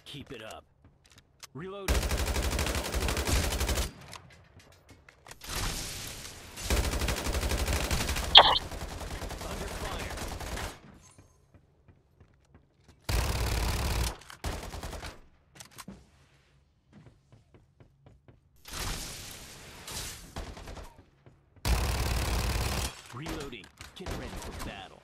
Keep it up. Reloading. Under fire. Reloading. Get ready for battle.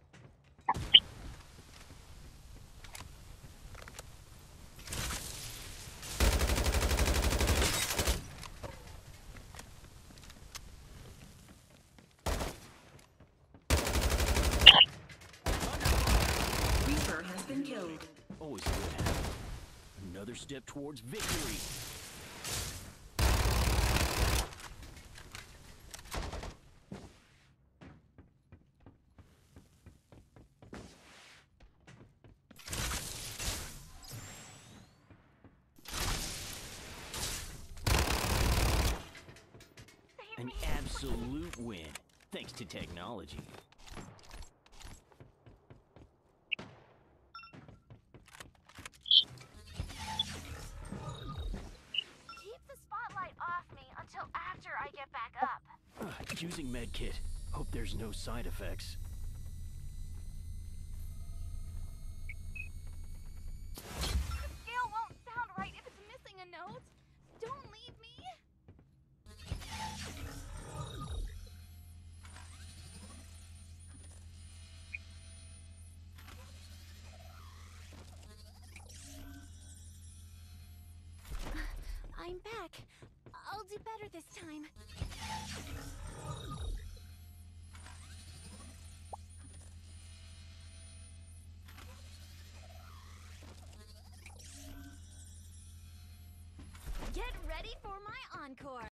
Reaper has been killed. Always a good habit. Another step towards victory. An absolute win, thanks to technology. Keep the spotlight off me until after I get back up. Using medkit. Hope there's no side effects. The scale won't sound right if it's missing a note. Don't leave me. I'm back. I'll do better this time. Get ready for my encore.